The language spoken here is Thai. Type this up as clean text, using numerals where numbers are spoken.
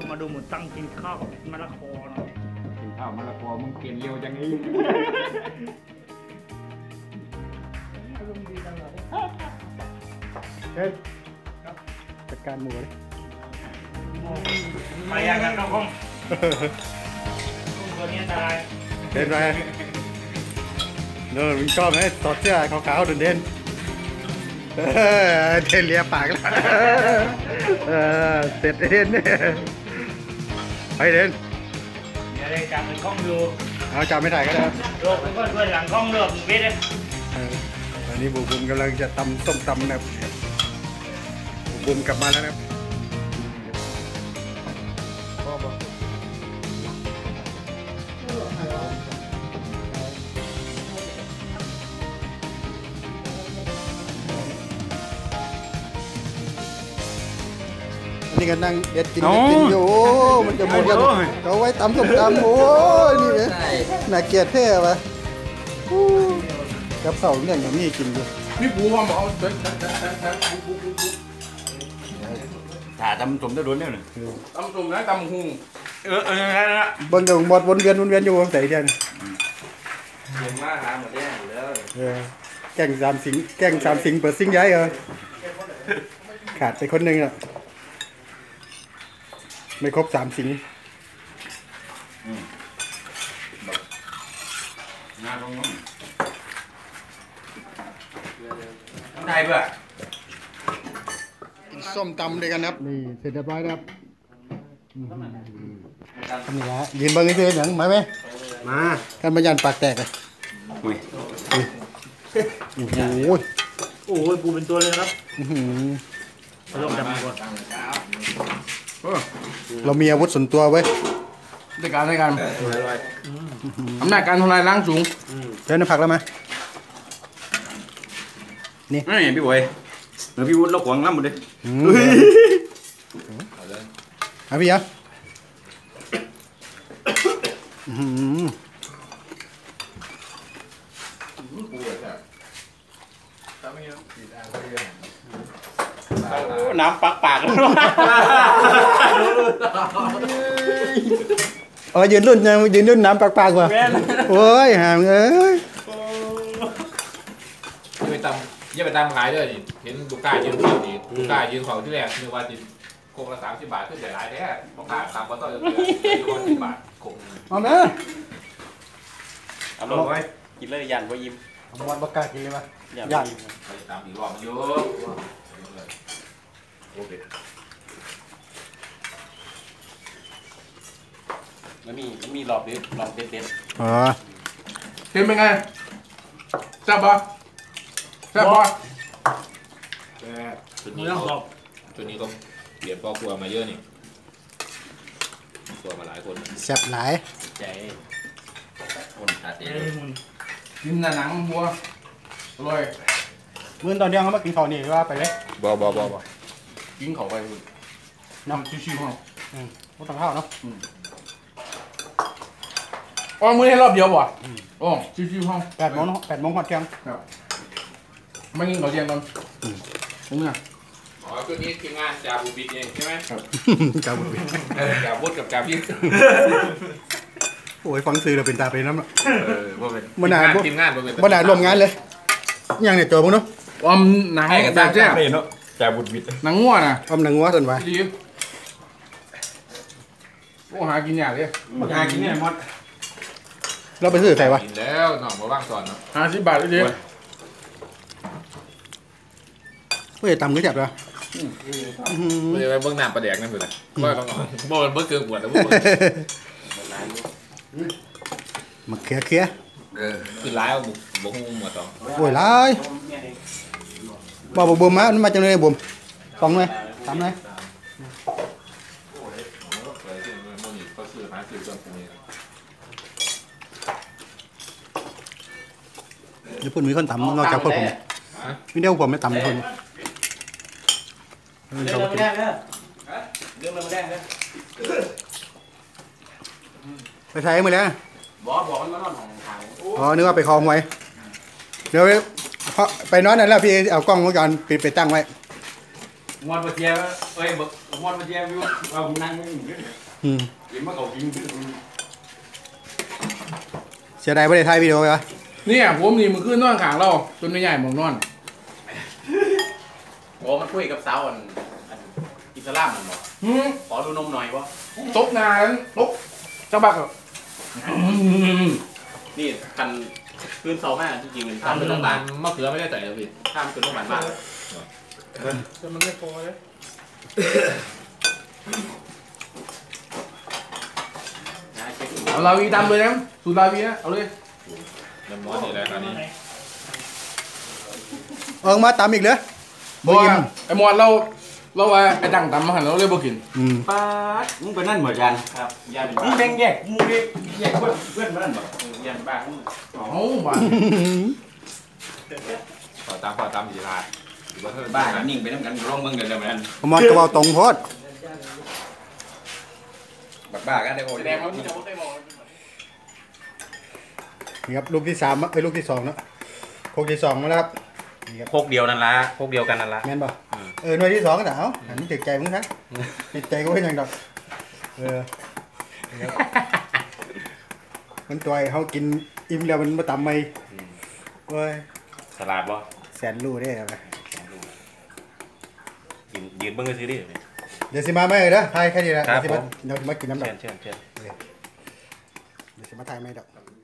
มาดูหมูตั้งกินข้าวกับมะละกอเนาะกินข้าวมะละกอมึงกินเร็วจังนี้เฮ้ยจัดการหมูเลยไปยังกันครับผมตัวนี้ตายเด่นไปนู่นมึงชอบไหมถอดเสื้อขาวๆเด่นเด่นเลียปากแล้วเสร็จเด่นไปเด่นเดี๋ยวได้จับเป็นข้องดูเอาจับไม่ถ่ายก็ได้โลกก็ด้วยหลังข้องเลือกเวทเลยอันนี้บุ๋มกำลังจะตำส้มตำนะครับบุ๋มกลับมาแล้วนะครับนี่กันนั่งเด็ดกินอยู่มันจะหมดกันเขาไว้ตำส้มตำโอ้ยนี่เลยน่าเกลียดแท้ปะกับเสาเนี่ยอย่างนี้กินอยู่พี่ปูว่าบอกถ่าตำสมได้โดนเนี่ยหนึ่งตำตุ่มนะตำหุงยังไงนะบนอยู่หมดวนเวียนอยู่ใส่เดียนเห็นมาหาหมดแล้วแกงสามสิงเปิดซิงย้ายขาดไปคนหนึ่งอ่ะไม่ครบ3 สิงงานตรงนู้นได้เปล่าส้มตำด้วยกันครับนี่เสร็จเรียบร้อยครับนี่ละยืนเบิ้งให้เพื่อนอย่างมาไหมมากันมายันปากแตกเลยโอ้โหปูเป็นตัวเลยครับลงดำก่อนเรามีอาวุธส่วนตัวไว้ด้วยการอำนาจการทำลายล้างสูงเดินผักแล้วไหมนี่พี่บอยหรือพี่วุฒิเราขวางล้ำหมดเลยพี่อ่ะน้ำปากยืนรุ่นน้ำปากว่ะโอ้ยห่างเอ้ยอย่าไปตามขายด้วยดิเห็นลูกค้ายืนเฝ้าดิลูกค้ายืนเฝ้าที่แรกนึกว่าจิโคงละ30 บาทขึ้นแต่หลายแท้ลูกค้าตามก็ต้องจะเหลือ10 บาทโคงเอาไหมเอาลงไว้กินเลยยันไว้ยิ้มวันประกาศกินเลยปะยันไปตามอีกรอบมันเยอะมันมีหลอกเด็ดอ๋อเห็นเป็นไงแซ่บปะตัวนี้ก็เปลี่ยนพ่อครัวมาเยอะนี่ครัวมาหลายคนแซ่บหลายใจคนขาดเด็ดกินหนังบัวอร่อยเมื่อตอนเที่ยงเขามากินข้าวนี่ว่าไปเลยบ่กินของไปน้ำชิวๆเขาไม่ต้องข้าวเนาะอ๋อมื้อนี้รอบเดียวบ่อ๋อชิวๆเขา 8 โมงหอดเที่ยงไม่กินข้าวเที่ยงก่อนตรงนี้อ๋อตัวนี้ทีมงานจ่าบุบิดเองใช่ไหมครับจ่าบุบิดจ่าบุดกับจ่าพิษโอ้ยฟังซื้อเราเป็นตาเป็นน้ำละมันทีมงานมันรวมงานเลยยังเนี่ยเจอมึงเนาะอมหนังกับจ่าเนาะจ่าบุบิดหนังงัวนะอมหนังงัวส่วนไว้โอ้หากินยากเลยหากินเนี่ยมดเราไปซื้อใส่วะกินแล้วหน่อมาบ้างสอนเนาะ50 บาทเลยเฮ้ยตำก็จับเลยไม่ได้ไปเบิ้งน้ำปลาแดกนั่นเลยนะบ่ต้องบ่เบิ้งเกลือปวดแล้วบ่มาเคี้ยคือร้ายบ่ฮู้หมดต่อโอ้ยร้ายบ่บ่มามันมาจังเลยบ่ฟองเลยตำเลยญี่ปุ่นมีคนตำนอกจากพวกผมไม่ได้ผมไม่ตำคนเรื่องมันแดงเนี่ยเรื่องมันแดงเนี่ยไปใช้มือแล้วบอกมันนอนของทางอ๋อนึกว่าไปคลองไว้เดี๋ยวไปนอนนั่นแล้วพี่เอากล้องวงจรปิดไปตั้งไว้งอนปะเทียเอ้ยมอนมาแย่วิวเอานั่งไม่อยู่เนี่ยอืมกินมะเขากินเสียดายไม่ได้ถ่ายวิดีโอไปวะเนี่ยผมนี่มันคือนอนขางเราจนไม่ใหญ่หมองนอนโอ้มันคุยกับสาวอันอิสลามมันบอกขอดูนมหน่อยวะตกนานตกเจ้าบักอ่ะนี่กันคืนเสาแม่จริงๆมันทำเป็นโรงพยาบาลมะเขือไม่ได้ใส่เลยพี่ข้ามคืนโรงพยาบาลมากแต่มันไม่พอเลยเอาลาวีตามเลยนะสูตรลาวีนะเอาเลยน้ำร้อนนี่แหละตอนนี้มาตำอีกเหรอบอกว่าไอ้หมอนเราว่าไอ้ดังตำมาหันเราเลยบ่กินป้ามึงไปนั่นหมดยังครับยาเป็นมึงแบ่งแยกมึงแยกเพื่อนมานั่นบ่ยาบ้ามึงเอาบ้าขอตามยีราฟอยู่บนเทิงบ้านิ่งไปน้ำกันร้องมึงเดี๋ยวมันมอนกระเบาตรงโพดบักบ้ากันได้โอ้ยแดงเขาที่จะได้มองนี่ครับลูกที่3ลูกที่2เนาะโคกที่2มาแล้วครับนี่ครับโคกเดียวนั่นละโคกเดียวกันนั่นละแม่นป่ะหน่วยที่2ก็แต่เอาอันนี้ติดใจมึงครับติดใจก็ไม่ยังดอกนี่ครับมันตัวเขากินอิ่มแล้วมันมาตำไม่โอ้ยสลัดบ่แสนรู้ได้ไหมยืนเบิ้งก็ซื้อดิเดี๋ยวสิมาไหมเด้อทายแค่นี้แหละครับเดี๋ยวสิมากินน้ำดอกเชิญเดี๋ยวสิมาทายไหมดอก